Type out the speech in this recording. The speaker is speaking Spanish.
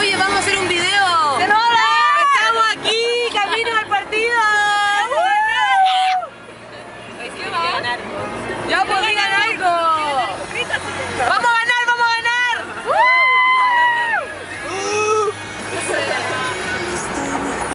Oye, vamos a hacer un video. Estamos aquí, camino al partido. Ya pues digan algo. Vamos